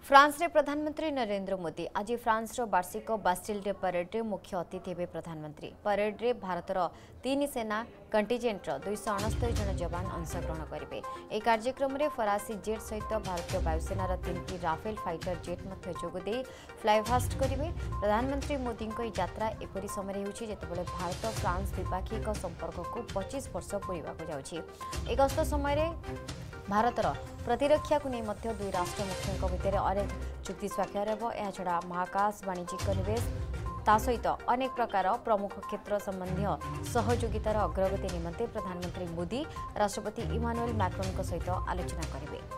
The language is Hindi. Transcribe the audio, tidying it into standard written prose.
फ्रांस रे प्रधानमंत्री नरेंद्र मोदी आज फ्रांस वार्षिक बास्टिल डे परेड रे मुख्य अतिथि हे प्रधानमंत्री। परेड रे भारतर 3 सेना कंटिजेंट 269 जन जवान अंशग्रहण करेंगे। यह कार्यक्रम में फरासी जेट सहित भारतीय वायुसेनार 3टी राफेल फाइटर जेट जोगदे फ्लाइपास्ट करेंगे। प्रधानमंत्री मोदी यात्रा एपरी समय होते भारत फ्रांस द्विपाक्षिक संपर्क को 25 वर्ष पूरा जाऊँगी। एक गस्त समय भारतर प्रतिरक्षा को नहीं दुई राष्ट्र मुख्यों भितर अनेक चुक्ति स्वाक्षर हो छड़ा महाकाश वाणिज्यिक निवेश सहित अनेक प्रकार प्रमुख क्षेत्र संबंधी सहयोगितार अग्रगति निमंते प्रधानमंत्री मोदी राष्ट्रपति इमानुएल मैक्रोन सहित आलोचना करेंगे।